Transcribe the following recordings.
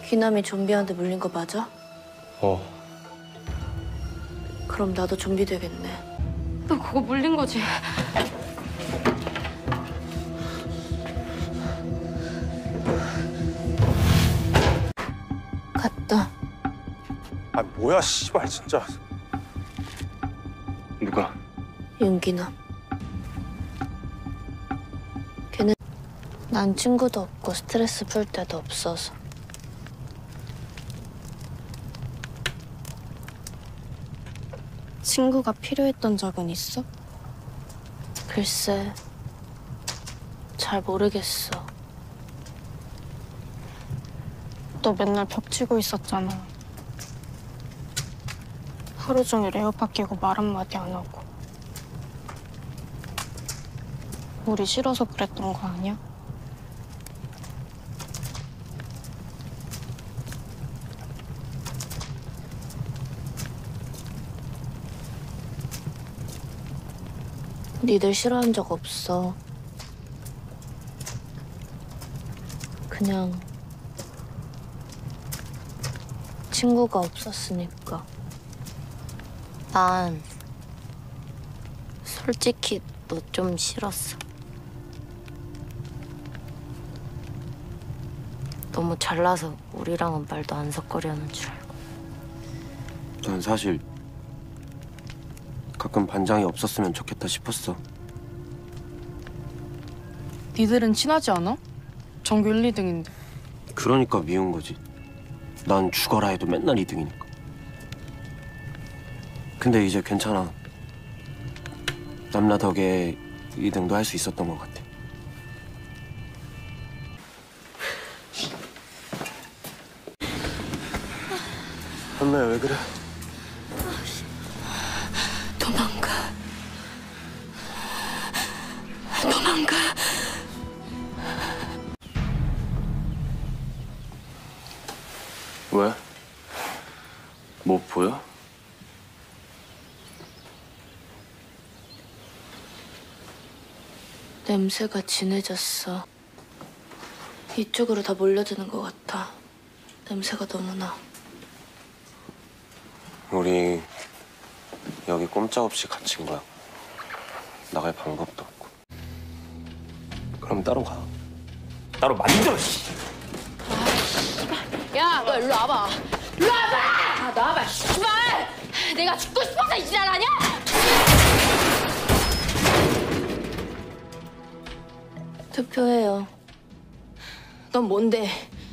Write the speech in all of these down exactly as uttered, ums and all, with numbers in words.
귀남이 좀비한테 물린 거 맞아? 어. 그럼 나도 좀비 되겠네. 너 그거 물린 거지? 갔다. 아 뭐야 씨발 진짜. 누가? 윤기남. 걔는 난 친구도 없고 스트레스 풀 데도 없어서. 친구가 필요했던 적은 있어? 글쎄, 잘 모르겠어. 너 맨날 벽치고 있었잖아. 하루 종일 에어팟 끼고 말 한마디 안 하고. 우리 싫어서 그랬던 거 아니야? 니들 싫어한 적 없어. 그냥 친구가 없었으니까. 난 솔직히 너 좀 싫었어. 너무 잘나서 우리랑은 말도 안 섞으려는 줄 알고. 난 사실 가끔 반장이 없었으면 좋겠다 싶었어. 니들은 친하지 않아? 전교 일, 이 등인데. 그러니까 미운 거지. 난 죽어라 해도 맨날 이 등이니까. 근데 이제 괜찮아. 남나 덕에 이 등도 할 수 있었던 것 같아. 한나야 왜 그래? 도망가. 도망가. 왜? 뭐 보여? 냄새가 진해졌어. 이쪽으로 다 몰려드는 것 같아. 냄새가 너무 나. 우리 여기 꼼짝없이 갇힌 거야. 나갈 방법도 없고. 그럼 따로 가. 따로 만들어 씨. 야, 너 일로 와봐. 일로 와봐! 아, 나와봐, 씨발! 내가 죽고 싶어서 이 지랄하냐? 투표해요. 넌 뭔데?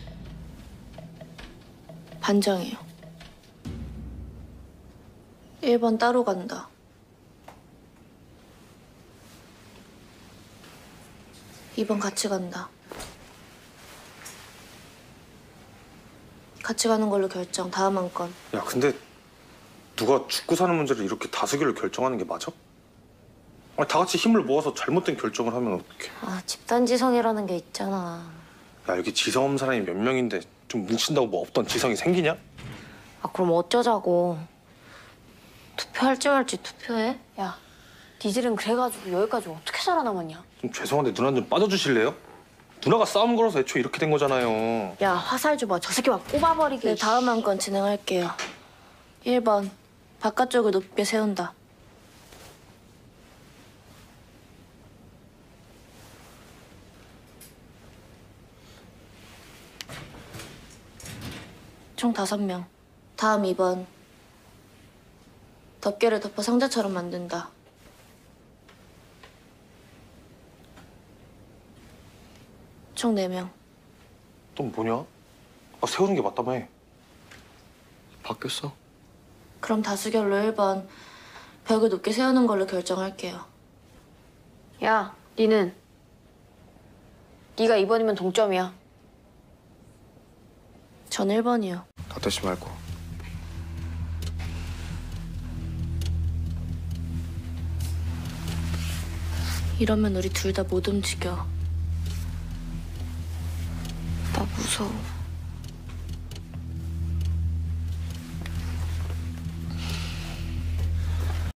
반장이요. 일 번 따로 간다. 이 번 같이 간다. 같이 가는 걸로 결정. 다음 한 건. 야 근데 누가 죽고 사는 문제를 이렇게 다수결로 결정하는 게 맞아? 아니, 다 같이 힘을 모아서 잘못된 결정을 하면 어떡해. 아, 집단지성이라는 게 있잖아. 야 여기 지성 없는 사람이 몇 명인데 좀 뭉친다고 뭐 없던 지성이 생기냐? 아, 그럼 어쩌자고. 투표할지 말지 투표해? 야, 니들은 그래가지고 여기까지 어떻게 살아남았냐? 좀 죄송한데 누나 좀 빠져주실래요? 누나가 싸움 걸어서 애초에 이렇게 된 거잖아요. 야, 화살 줘봐. 저 새끼 막 꼽아버리게. 네, 다음 한 건 진행할게요. 일 번 바깥쪽을 높게 세운다. 총 다섯 명. 다음 이 번 덮개를 덮어 상자처럼 만든다. 총 네 명. 또 뭐냐? 아 세우는 게 맞다며. 바뀌었어. 그럼 다수결로 일 번 벽을 높게 세우는 걸로 결정할게요. 야, 니는? 니가 이 번이면 동점이야. 전 일 번이요. 닫대지 말고. 이러면 우리 둘 다 못 움직여. 나 무서워.